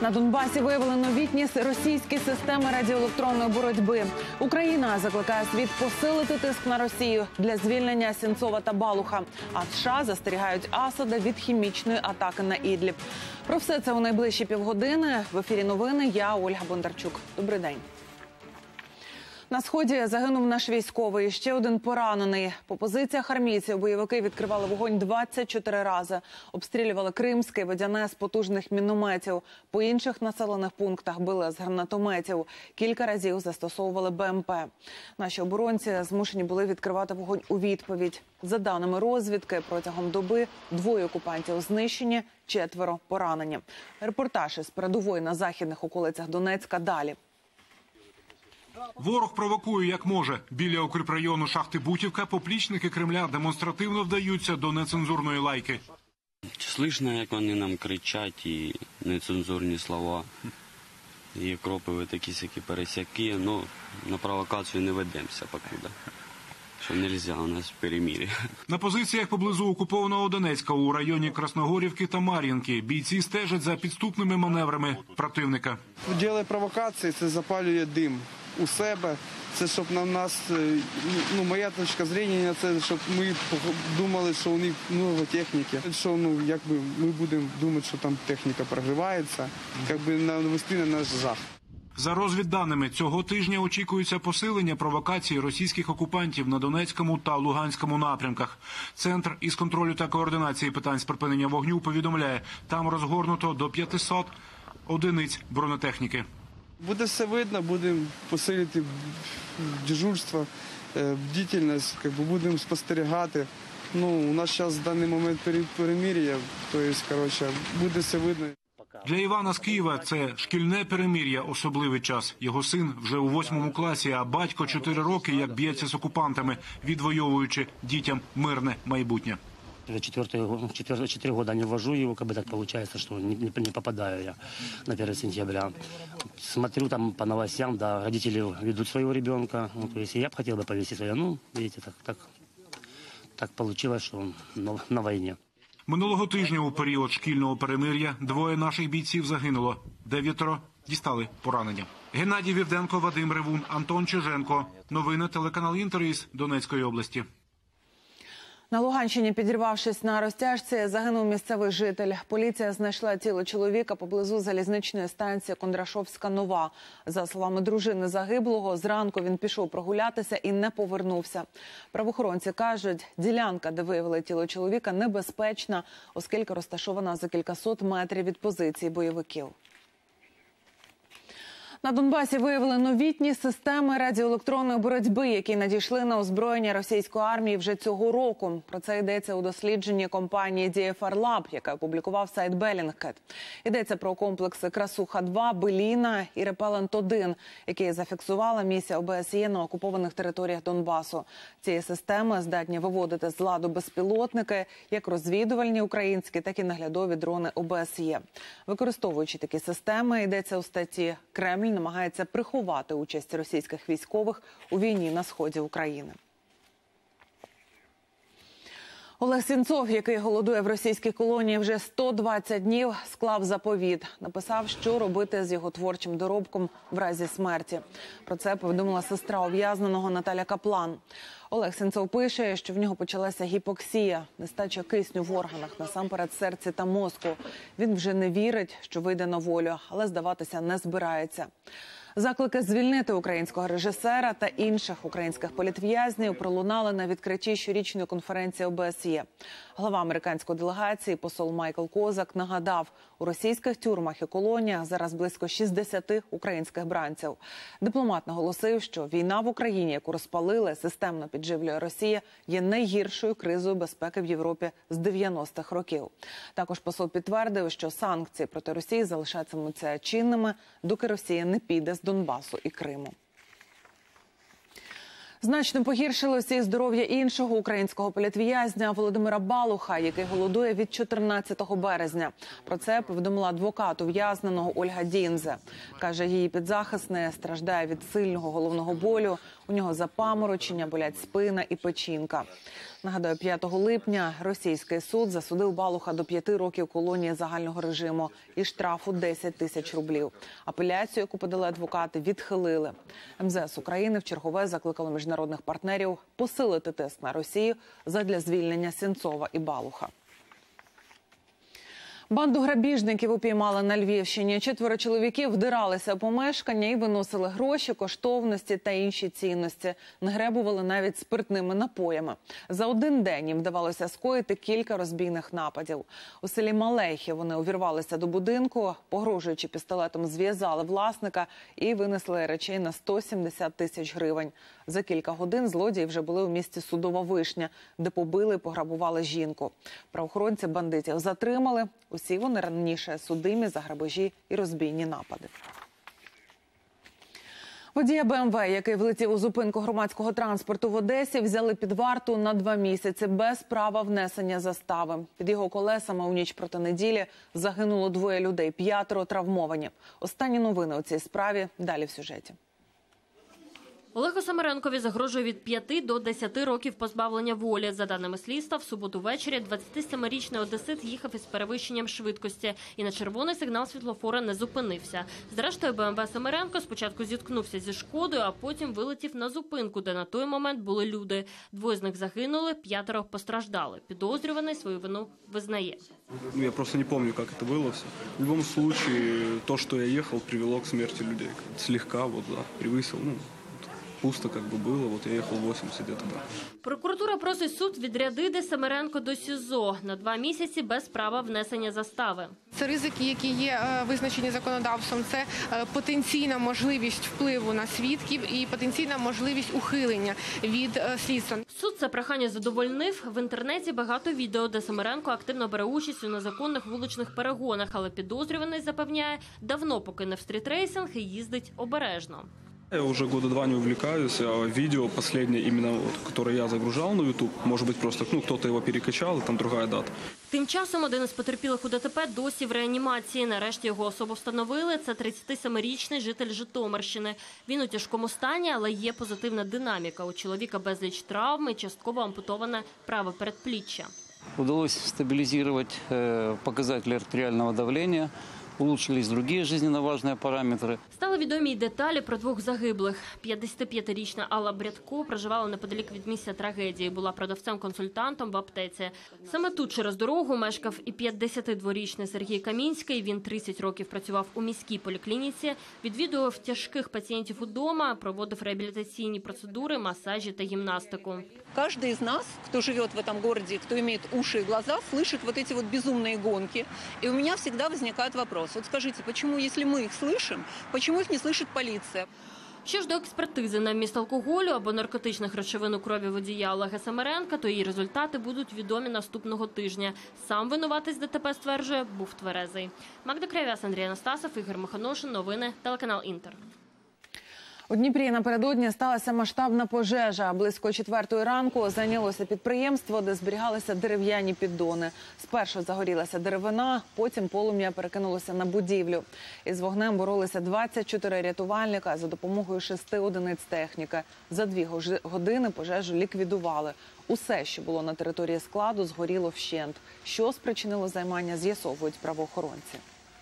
На Донбасі виявили новітні російські системи радіоелектронної боротьби. Україна закликає світ посилити тиск на Росію для звільнення Сенцова та Балуха. А США застерігають Асада від хімічної атаки на Ідліб. Про все це у найближчі півгодини. В ефірі новини. Я Ольга Бондарчук. Добрий день. На Сході загинув наш військовий, ще один поранений. По позиціях армійців бойовики відкривали вогонь 24 рази. Обстрілювали Кримське і Водяне з потужних мінометів. По інших населених пунктах били з гранатометів. Кілька разів застосовували БМП. Наші оборонці змушені були відкривати вогонь у відповідь. За даними розвідки, протягом доби 2 окупантів знищені, 4 поранені. Репортаж із передової на західних околицях Донецька далі. Ворог провокує як може. Біля укріпрайону шахти Бутівка поплічники Кремля демонстративно вдаються до нецензурної лайки. Слышно, як вони нам кричать, і нецензурні слова. І кропи ви такі-сякі пересяки. Ну, на провокацію не ведемося покуда. Що нельзя у нас перемир'я. На позиціях поблизу окупованого Донецька у районі Красногорівки та Мар'їнки бійці стежать за підступними маневрами противника. Діло провокації – це запалює дим у себе. Це щоб на нас, моя точка зору, це щоб ми думали, що у них багато техніки. Що, якби ми будемо думати, що там техніка прогрівається, якби навести на наш жах. За розвідданими, цього тижня очікується посилення провокацій російських окупантів на Донецькому та Луганському напрямках. Центр із контролю та координації питань з припинення вогню повідомляє, там розгорнуто до 500 одиниць бронетехніки. Буде все видно, будемо посилити дежурство, бдительність, будемо спостерігати. У нас зараз в даний момент перемир'я, тобто, буде все видно. Для Івана з Києва це шкільне перемир'я, особливий час. Його син вже у 8 класі, а батько 4 роки, як б'ється з окупантами, відвоюючи дітям мирне майбутнє. 4 года не ввожу его, как бы так получается, что не попадаю я на 1 сентября. Смотрю там по новостям, да, родители ведут своего ребенка. То есть я бы хотел бы повести своего, видите, так получилось, что он на войне. Минулого тижня у період шкільного перемир'я 2 наших бійців загинуло, 9 дістали поранення. Геннадій Вівденко, Вадим Ревун, Антон Чиженко. Новини телеканал «Інтер» із Донецької області. На Луганщині, підірвавшись на розтяжці, загинув місцевий житель. Поліція знайшла тіло чоловіка поблизу залізничної станції Кондрашовська-Нова. За словами дружини загиблого, зранку він пішов прогулятися і не повернувся. Правоохоронці кажуть, ділянка, де виявили тіло чоловіка, небезпечна, оскільки розташована за кількасот метрів від позиції бойовиків. На Донбасі виявили новітні системи радіоелектронної боротьби, які надійшли на озброєння російської армії вже цього року. Про це йдеться у дослідженні компанії DFR Lab, яка опублікував сайт Bellingcat. Йдеться про комплекси «Красуха-2», «Беліна» і «Репелент-1», які зафіксувала місія ОБСЄ на окупованих територіях Донбасу. Ці системи здатні виводити з ладу безпілотники, як розвідувальні українські, так і наглядові дрони ОБСЄ. Використовуючи такі системи, йдеться у статті, Кремль намагається приховати участь російських військових у війні на сході України. Олег Сенцов, який голодує в російській колонії вже 120 днів, склав заповіт. Написав, що робити з його творчим доробком в разі смерті. Про це повідомила сестра ув'язненого Наталя Каплан. Олег Сенцов пише, що в нього почалася гіпоксія, нестача кисню в органах, насамперед серці та мозку. Він вже не вірить, що вийде на волю, але здаватися не збирається. Заклики звільнити українського режисера та інших українських політв'язнів пролунали на відкритті щорічної конференції ОБСЄ. Глава американської делегації, посол Майкл Козак, нагадав, у російських тюрмах і колоніях зараз близько 60 українських бранців. Дипломат наголосив, що війна в Україні, яку розпалили, системно підживлює Росія, є найгіршою кризою безпеки в Європі з 90-х років. Також посол підтвердив, що санкції проти Росії залишатимуться чинними, доки Росія не піде з Донбасу і Криму. Значно погіршилося і здоров'я іншого українського політв'язня Володимира Балуха, який голодує від 14 березня. Про це повідомила адвокат ув'язненого Ольга Діндзе. Каже, її підзахисний страждає від сильного головного болю. У У нього запаморочення, болять спина і печінка. Нагадаю, 5 липня російський суд засудив Балуха до 5 років колонії загального режиму і штрафу 10 тисяч рублів. Апеляцію, яку подали адвокати, відхилили. МЗС України вчергове закликало міжнародних партнерів посилити тиск на Росію задля звільнення Сенцова і Балуха. Банду грабіжників упіймали на Львівщині. 4 чоловіків вдиралися у помешкання і виносили гроші, коштовності та інші цінності. Не гребували навіть спиртними напоями. За один день їм вдавалося скоїти кілька розбійних нападів. У селі Малехи вони увірвалися до будинку, погрожуючи пістолетом, зв'язали власника і винесли речей на 170 тисяч гривень. За кілька годин злодії вже були у місті Судова Вишня, де побили і пограбували жінку. Правоохоронці бандитів затримали. Усі вони раніше судимі за грабежі і розбійні напади. Водія БМВ, який влетів у зупинку громадського транспорту в Одесі, взяли під варту на 2 місяці без права внесення застави. Під його колесами у ніч проти неділі загинуло 2 людей, 5 травмовані. Останні новини у цій справі далі в сюжеті. Олегу Самаренкові загрожує від 5 до 10 років позбавлення волі. За даними слідства, в суботу ввечері 27-річний одесит їхав із перевищенням швидкості і на червоний сигнал світлофора не зупинився. Зрештою, БМВ Самаренко спочатку зіткнувся зі «Шкодою», а потім вилетів на зупинку, де на той момент були люди. 2 з них загинули, 5 постраждали. Підозрюваний свою вину визнає. Я просто не помню, как это было все. В любом случае, то, что я ехал, привело к смерти людей. Слегка, превысил, пусто было, я ехал 80 где-то, да. Прокуратура просить суд відрядити Самаренко до СІЗО на 2 місяці без права внесення застави. Це ризики, які є визначені законодавством, це потенційна можливість впливу на свідків і потенційна можливість ухилення від слідства. Суд це прохання задовольнив. В інтернеті багато відео, де Самаренко активно бере участь у незаконних вуличних перегонах, але підозрюваний запевняє, давно покинув стрітрейсинг і їздить обережно. Я уже года 2 не увлекаюсь, а видео последнее, именно которое я загружал на YouTube, может быть просто кто-то его перекачал, там другая дата. Тим часом один із потерпілих у ДТП досі в реанімації. Нарешті його особу встановили. Це 37-річний житель Житомирщини. Він у тяжкому стані, але є позитивна динаміка. У чоловіка безліч травм і частково ампутоване праве передпліччя. Удалось стабилизировать показатели артериального давления. Улучшились другие жизненно важные параметры. Стали відомі й деталі про 2 загиблих. 55-річна Алла Брядко проживала неподалік від місця трагедії. Була продавцем-консультантом в аптеці. Саме тут через дорогу мешкав і 52-річний Сергій Камінський. Він 30 років працював у міській поліклініці, відвідував тяжких пацієнтів удома, проводив реабілітаційні процедури, масажі та гімнастику. Каждый из нас, кто живет в этом городе, кто имеет уши и глаза, слышит вот эти безумные гонки. И у меня всегда возникает вопрос. Вот скажите, почему, если мы их слышим, почему их не слышит полиция? Що ж до експертизи на вміст алкоголю або наркотичних речовин у крові водія Олега Самаренка, то її результати будуть відомі наступного тижня. Сам винуватець ДТП стверджує, був тверезий. Магда Кравяс, Андрій Анастасов, Ігор Миханошин. Новини, телеканал «Інтер». У Дніпрі напередодні сталася масштабна пожежа. Близько 4-ї ранку зайнялося підприємство, де зберігалися дерев'яні піддони. Спершу загорілася деревина, потім полум'я перекинулося на будівлю. Із вогнем боролися 24 рятувальника за допомогою 6 одиниць техніки. За 2 години пожежу ліквідували. Усе, що було на території складу, згоріло вщент. Що спричинило займання, з'ясовують правоохоронці.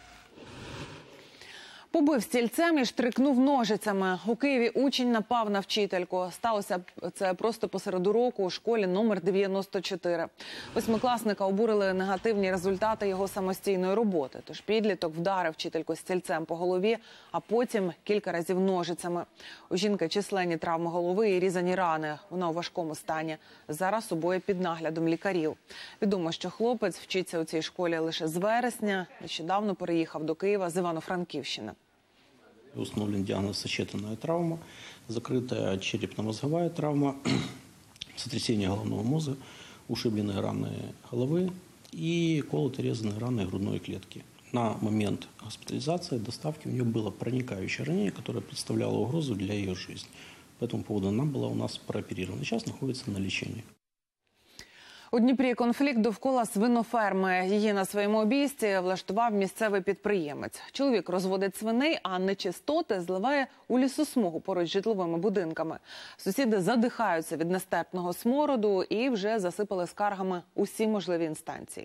Побив стільцем і штрикнув ножицями. У Києві учень напав на вчительку. Сталося це просто посеред уроку у школі номер 94. 8-класника обурили негативні результати його самостійної роботи. Тож підліток вдарив вчительку стільцем по голові, а потім кілька разів ножицями. У жінки численні травми голови і різані рани. Вона у важкому стані. Зараз обоє під наглядом лікарів. Відомо, що хлопець вчиться у цій школі лише з вересня. Нещодавно переїхав до Києва з Івано-Франківщини. Установлен диагноз сочетанная травма, закрытая черепно-мозговая травма, сотрясение головного мозга, ушибленные раны головы и колото-резанные раны грудной клетки. На момент госпитализации, доставки у нее было проникающее ранение, которое представляло угрозу для ее жизни. По этому поводу она была у нас прооперирована. Сейчас находится на лечении. У Дніпрі конфлікт довкола свиноферми. Її на своєму обійсті влаштував місцевий підприємець. Чоловік розводить свиней, а нечистоти зливає у лісосмугу поруч з житловими будинками. Сусіди задихаються від нестерпного смороду і вже засипали скаргами усі можливі інстанції.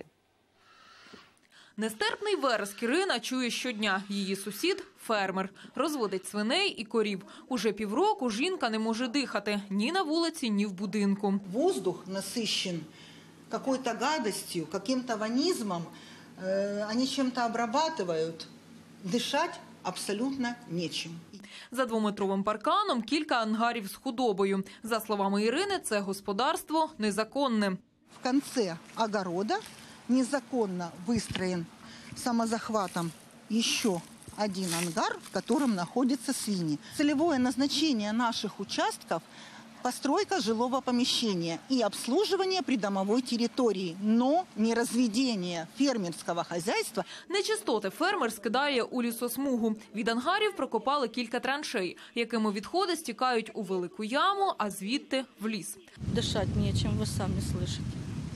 Нестерпний вереск Ірина чує щодня. Її сусід – фермер. Розводить свиней і корів. Уже півроку жінка не може дихати ні на вулиці, ні в будинку. Воздух насыщен какой-то гадостью, каким-то ванизмом. Они чем-то обрабатывают. Дышать абсолютно нечем. За двометровим парканом кілька ангарів з худобою. За словами Ірини, це господарство незаконне. В конце огорода незаконно выстроен самозахватом еще один ангар, в котором находятся свиньи. Целевое назначение наших участков – постройка жилого помещения и обслуживание придомовой территории, но не разведение фермерского хозяйства. Нечистоти фермер скидає у лісосмугу. Від ангарів прокопали кілька траншей, якими відходи стікають у велику яму, а звідти в ліс. Дышать нечем, вы сами слышите.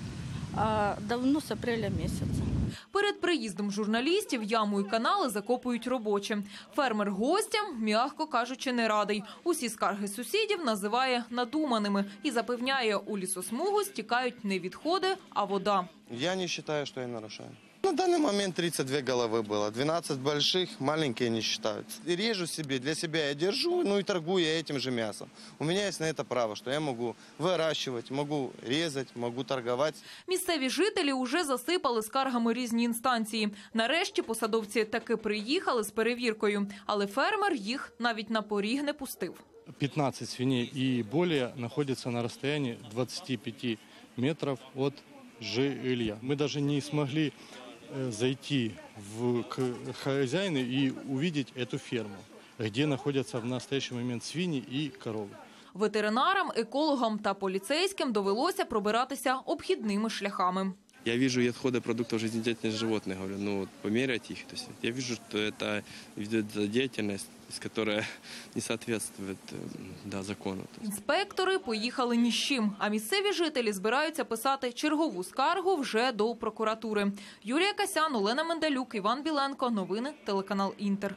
А давно с апреля месяца. Перед приїздом журналістів яму і канали закопують робочі. Фермер гостям, м'яко кажучи, не радий. Усі скарги сусідів називає надуманими і запевняє, у лісосмугу стікають не відходи, а вода. Я не вважаю, що я нарушаю. На данный момент 32 головы было, 12 больших, маленькие не считаются. И режу себе, для себя я держу, ну и торгую я этим же мясом. У меня есть на это право, что я могу выращивать, могу резать, могу торговать. Місцеві жителі уже засипали скаргами різні інстанції. Нарешті посадовці таки приїхали з перевіркою, але фермер їх навіть на поріг не пустив. 15 свиней и более находятся на расстоянии 25 метров от жилья. Мы даже не смогли зайти к хозяину и увидеть эту ферму, где находятся в настоящий момент свиньи и коровы. Ветеринарам, екологам та поліцейським довелося пробиратися обхідними шляхами. Я вижу отходы продуктов жизнедеятельности животных, говорю, ну вот померять их. То есть я вижу, что это деятельность, которая не соответствует закону. Інспектори поїхали ні з чим, а місцеві жителі збираються писати чергову скаргу вже до прокуратури. Юлія Касян, Олена Менделюк, Іван Біленко. Новини, телеканал Інтер.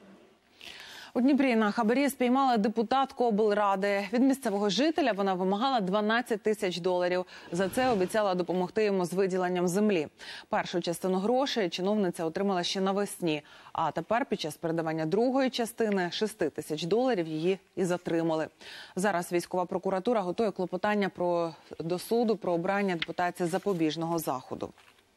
У Дніпрі на хабарі спіймали депутатку облради. Від місцевого жителя вона вимагала $12 тисяч. За це обіцяла допомогти йому з виділенням землі. Першу частину грошей чиновниця отримала ще навесні. А тепер під час передавання другої частини $6 тисяч її і затримали. Зараз військова прокуратура готує клопотання до суду про обрання депутатці запобіжного заходу.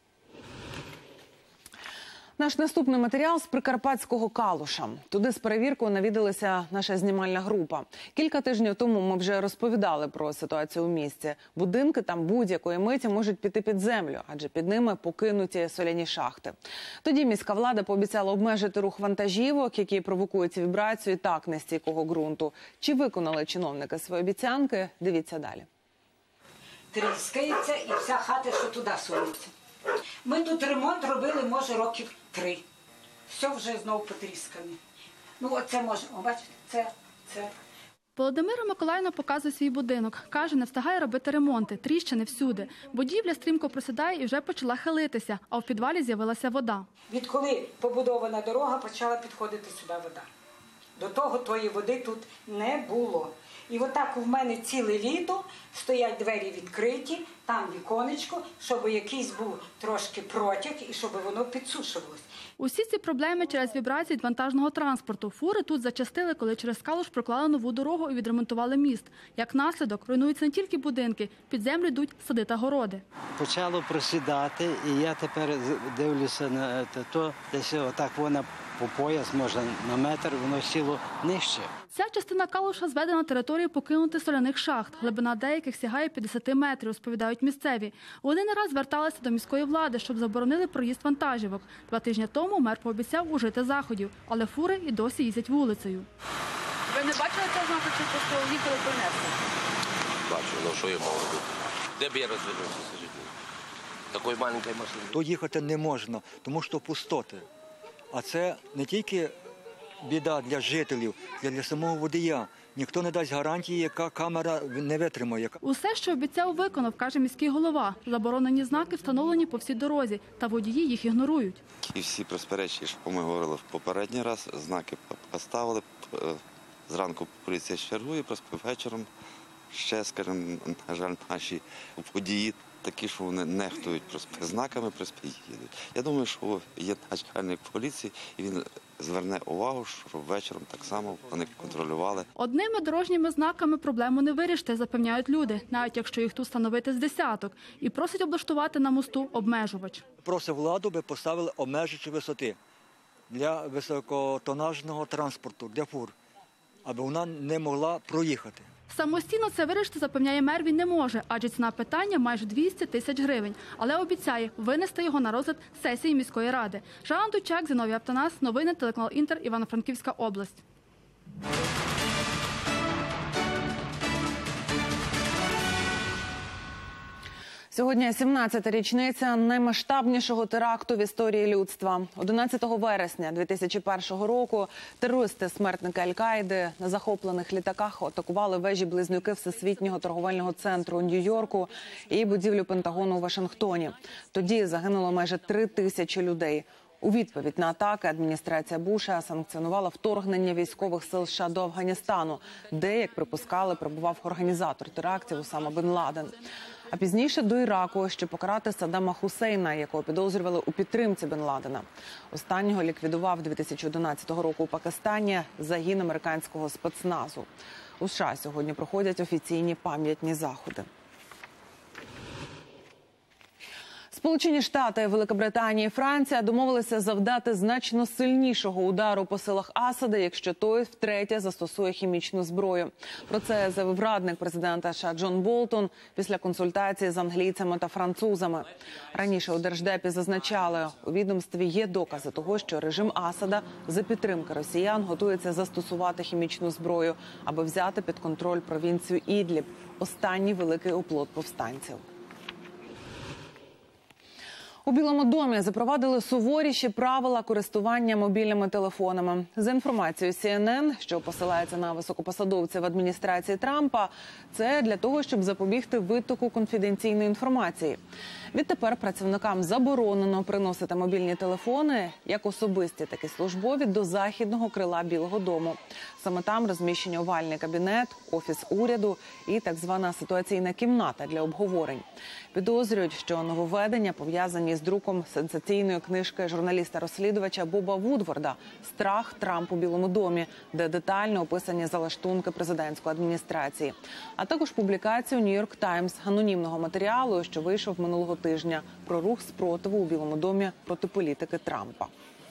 Наш наступний матеріал з Прикарпатського Калуша. Туди з перевіркою навідалася наша знімальна група. Кілька тижнів тому ми вже розповідали про ситуацію у місті. Будинки там будь-якої миті можуть піти під землю, адже під ними покинуті соляні шахти. Тоді міська влада пообіцяла обмежити рух вантажівок, які провокують вібрацію і так нестійкого ґрунту. Чи виконали чиновники свої обіцянки? Дивіться далі. Тріскається і вся хата, що туди сунеться. Ми тут ремонт робили, може, років 3. Все вже знову потріскане. Ну, оце може, бачите, це. Володимира Миколаївна показує свій будинок. Каже, не встигає робити ремонти, тріщини всюди. Будівля стрімко просідає і вже почала хилитися, а в підвалі з'явилася вода. Відколи побудована дорога, почала підходити сюди вода. До того тої води тут не було. І отак в мене ціле літо стоять двері відкриті, там віконечко, щоб якийсь був трошки протяг і щоб воно підсушувалось. Усі ці проблеми через вібрації від вантажного транспорту. Фури тут зачастили, коли через Калуш проклали нову дорогу і відремонтували міст. Як наслідок, руйнуються не тільки будинки, під землю йдуть сади та городи. Почало просідати, і я тепер дивлюся на то, десь отак вона по пояс, може на метр, воно сіло нижче. Ця частина Калуша зведена на території покинутих соляних шахт. Глибина деяких сягає 50 метрів, розповідають місцеві. Вони не раз зверталися до міської влади, щоб заборонили проїзд вантажівок. 2 тижні тому мер пообіцяв ужити заходів, але фури і досі їздять вулицею. Ви не бачили цього знаку, чи просто їхали принесли? Бачу, ну що я можу робити? Де б я розвернувся, скажіть? Такої маленької машини. Тут їхати не можна, тому що пустоти. А це не тільки біда для жителів, для самого водія. Ніхто не дасть гарантії, яка камера не витримає. Усе, що обіцяв, виконав, каже міський голова. Заборонені знаки встановлені по всій дорозі, та водії їх ігнорують. І всі розпорядчі, що ми говорили в попередній раз, знаки поставили. Зранку поліція чергує, вечором ще, скажімо, на жаль, наші водії такі, що вони нехтують знаками, їдуть. Я думаю, що є начальник поліції, і він зверне увагу, що вечором так само вони контролювали. Одними дорожніми знаками проблему не вирішити, запевняють люди, навіть якщо їх тут встановити з десяток. І просять облаштувати на мосту обмежувач. Просить владу, би поставили обмежувачі висоти для високотонажного транспорту, для фур, аби вона не могла проїхати. Самостійно це вирішити, запевняє мер, він не може, адже ціна питання майже 200 тисяч гривень. Але обіцяє винести його на розгляд сесії міської ради. Жанна Дучак, Зіновій Аптанас, новини, телеканал Інтер, Івано-Франківська область. Сьогодні 17-та річниця наймасштабнішого теракту в історії людства. 11 вересня 2001 року терористи-смертники Аль-Каїди на захоплених літаках атакували вежі-близнюки Всесвітнього торговельного центру у Нью-Йорку і будівлю Пентагону у Вашингтоні. Тоді загинуло майже 3000 людей. У відповідь на атаки адміністрація Буша санкціонувала вторгнення військових сил США до Афганістану, де, як припускали, перебував організатор терактів Усама бен Ладен. А пізніше до Іраку, щоб покарати Саддама Хусейна, якого підозрювали у підтримці бен Ладена. Останнього ліквідував 2011 року у Пакистані загін американського спецназу. У США сьогодні проходять офіційні пам'ятні заходи. Сполучені Штати, Великобританія і Франція домовилися завдати значно сильнішого удару по силах Асада, якщо той втретє застосує хімічну зброю. Про це заявив радник президента США Джон Болтон після консультації з англійцями та французами. Раніше у Держдепі зазначали, у відомстві є докази того, що режим Асада за підтримки росіян готується застосувати хімічну зброю, аби взяти під контроль провінцію Ідліб – останній великий оплот повстанців. У Білому домі запровадили суворіші правила користування мобільними телефонами. За інформацією CNN, що посилається на високопосадовців адміністрації Трампа, це для того, щоб запобігти витоку конфіденційної інформації. Відтепер працівникам заборонено приносити мобільні телефони, як особисті, так і службові, до західного крила Білого дому. Саме там розміщені овальний кабінет, офіс уряду і так звана ситуаційна кімната для обговорень. Підозрюють, що нововведення пов'язані з друком сенсаційної книжки журналіста-розслідувача Боба Вудворда «Страх Трамп у Білому домі», де детально описані залаштунки президентської адміністрації. А також публікацію «Нью-Йорк Таймс» анонімного матеріалу, що вийшов минулого тижня, про рух спротиву у Білому домі проти політики Трампа.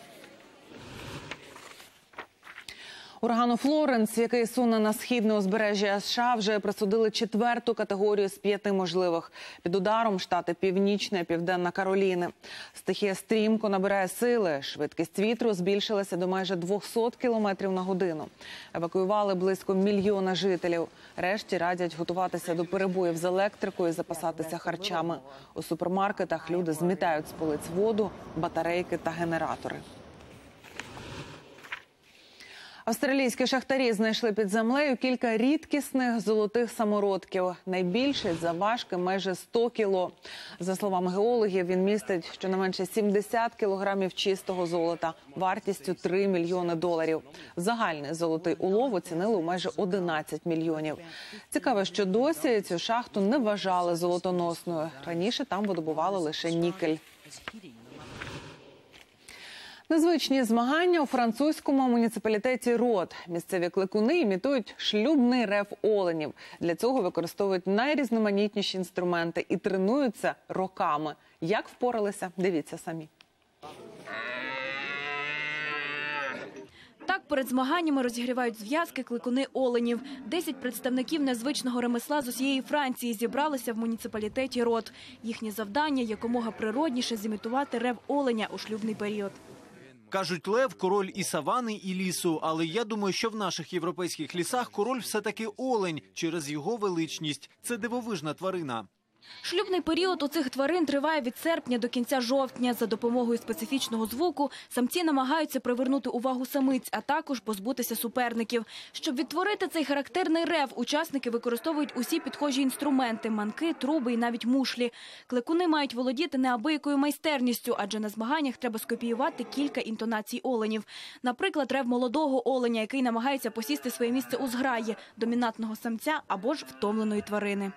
Урагану Флоренс, який суне на східне узбережжя США, вже присудили 4-ту категорію з 5 можливих. Під ударом штати Північна і Південна Кароліни. Стихія стрімко набирає сили. Швидкість вітру збільшилася до майже 200 км на годину. Евакуювали близько 1 мільйона жителів. Решті радять готуватися до перебоїв з електрикою і запасатися харчами. У супермаркетах люди змітають з полиць воду, батарейки та генератори. Австралійські шахтарі знайшли під землею кілька рідкісних золотих самородків. Найбільший завважки майже 100 кіло. За словами геологів, він містить щонайменше 70 кілограмів чистого золота, вартістю $3 мільйони. Загальний золотий улов оцінили у майже 11 мільйонів. Цікаво, що досі цю шахту не вважали золотоносною. Раніше там видобували лише нікель. Незвичні змагання у французькому муніципалітеті Рот. Місцеві кликуни імітують шлюбний рев оленів. Для цього використовують найрізноманітніші інструменти і тренуються роками. Як впоралися, дивіться самі. Так перед змаганнями розігрівають зв'язки кликуни оленів. 10 представників незвичного ремесла з усієї Франції зібралися в муніципалітеті Рот. Їхнє завдання – якомога природніше зімітувати рев оленя у шлюбний період. Кажуть, лев – король і савани, і лісу. Але я думаю, що в наших європейських лісах король все-таки олень через його величність. Це дивовижна тварина. Шлюбний період у цих тварин триває від серпня до кінця жовтня. За допомогою специфічного звуку самці намагаються привернути увагу самиць, а також позбутися суперників. Щоб відтворити цей характерний рев, учасники використовують усі підхожі інструменти – манки, труби і навіть мушлі. Кликуни мають володіти неабиякою майстерністю, адже на змаганнях треба скопіювати кілька інтонацій оленів. Наприклад, рев молодого оленя, який намагається посісти своє місце у зграї, домінантного самця або ж втомленої тварини.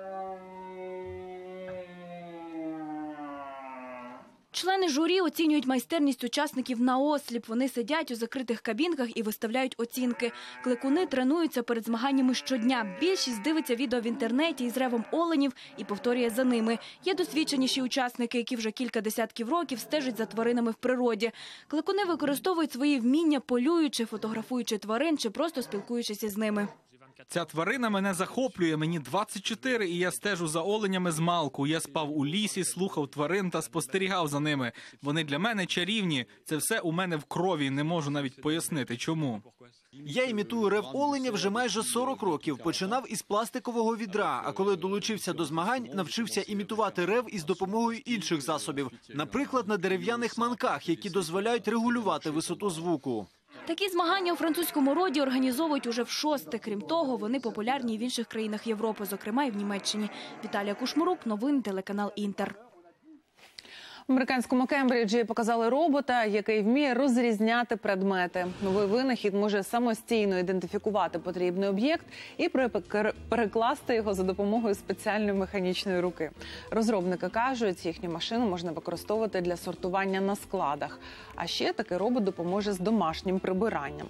Члени журі оцінюють майстерність учасників наосліп. Вони сидять у закритих кабінках і виставляють оцінки. Кликуни тренуються перед змаганнями щодня. Більшість дивиться відео в інтернеті із ревом оленів і повторює за ними. Є досвідченіші учасники, які вже кілька десятків років стежать за тваринами в природі. Кликуни використовують свої вміння, полюючи, фотографуючи тварин чи просто спілкуючись із ними. Ця тварина мене захоплює, мені 24, і я стежу за оленями з малку. Я спав у лісі, слухав тварин та спостерігав за ними. Вони для мене чарівні. Це все у мене в крові, не можу навіть пояснити, чому. Я імітую рев оленя вже майже 40 років. Починав із пластикового відра, а коли долучився до змагань, навчився імітувати рев із допомогою інших засобів. Наприклад, на дерев'яних манках, які дозволяють регулювати висоту звуку. Такі змагання у французькому роді організовують уже в шосте. Крім того, вони популярні і в інших країнах Європи, зокрема і в Німеччині. Віталія Кушмурук, новини, телеканал «Інтер». В американському Кембриджі показали робота, який вміє розрізняти предмети. Новий винахід може самостійно ідентифікувати потрібний об'єкт і перекласти його за допомогою спеціальної механічної руки. Розробники кажуть, їхню машину можна використовувати для сортування на складах. А ще такий робот допоможе з домашнім прибиранням.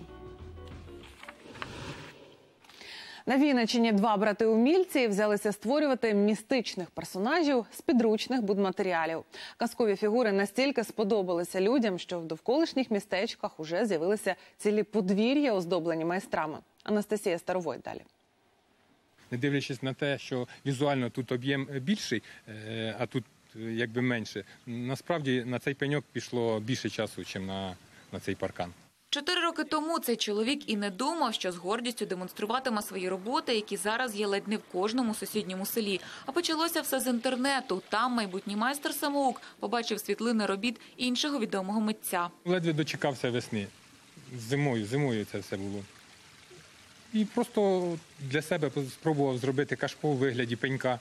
На Вінниччині два брати-умільці взялися створювати містичних персонажів з підручних будматеріалів. Казкові фігури настільки сподобалися людям, що в довколишніх містечках уже з'явилися цілі подвір'я, оздоблені майстрами. Анастасія Старовой далі. Не дивлячись на те, що візуально тут об'єм більший, а тут якби менше, насправді на цей пеньок пішло більше часу, ніж на цей паркан. 4 роки тому цей чоловік і не думав, що з гордістю демонструватиме свої роботи, які зараз є ледь не в кожному сусідньому селі. А почалося все з інтернету. Там майбутній майстер-самоук побачив світлини робіт іншого відомого митця. Ледве дочекався весни. Зимою це все було. І просто для себе спробував зробити кашпо у вигляді пенька.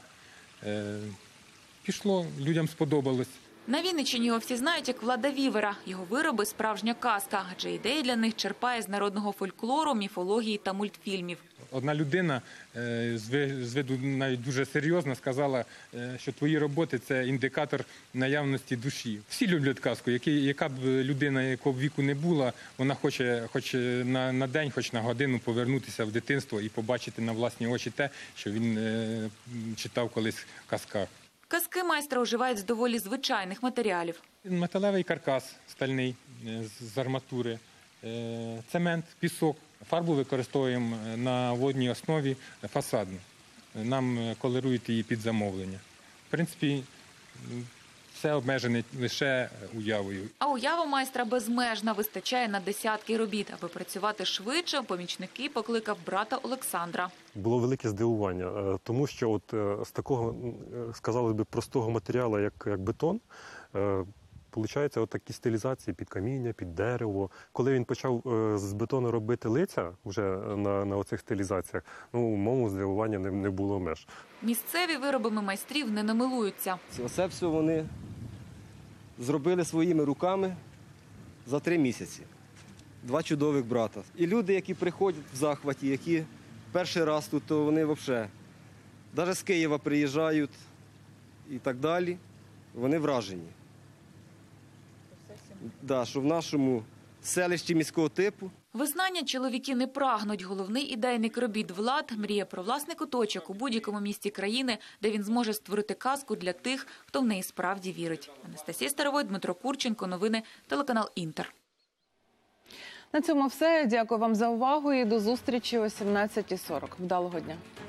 Пішло, людям сподобалось. На Вінниччині його всі знають як Влада Вівера. Його вироби – справжня казка, адже ідеї для них черпає з народного фольклору, міфології та мультфільмів. Одна людина, з виду навіть дуже серйозно, сказала, що твої роботи – це індикатор наявності душі. Всі люблять казку. Яка б людина, якого б віку не була, вона хоче хоч на день, хоч на годину повернутися в дитинство і побачити на власні очі те, що він читав колись в казках. Казки майстра уживають з доволі звичайних матеріалів. Металевий каркас стальний з арматури, цемент, пісок. Фарбу використовуємо на водній основі фасадну. Нам колорують її під замовлення. В принципі, все обмежене лише уявою. А уява майстра безмежна, вистачає на десятки робіт. Аби працювати швидше, помічники покликав брата Олександра. Було велике здивування, тому що от з такого, сказали б, простого матеріалу, як бетон, получаються от такі стилізації під каміння, під дерево. Коли він почав з бетону робити лиця вже на оцих стилізаціях, моєму здивування не було меж. Місцеві виробами майстрів не намилуються. Оце все вони зробили своїми руками за 3 місяці. 2 чудових брата. І люди, які приходять в захваті, які перший раз тут, то вони взагалі, навіть з Києва приїжджають і так далі, вони вражені. Да, що в нашому селищі міського типу. Визнання чоловіки не прагнуть. Головний ідейник робіт Влад мріє про власний куточок у будь-якому місті країни, де він зможе створити казку для тих, хто в неї справді вірить. Анастасія Старовой, Дмитро Курченко. Новини, телеканал «Інтер». На цьому все. Дякую вам за увагу і до зустрічі о 17:40. Вдалого дня.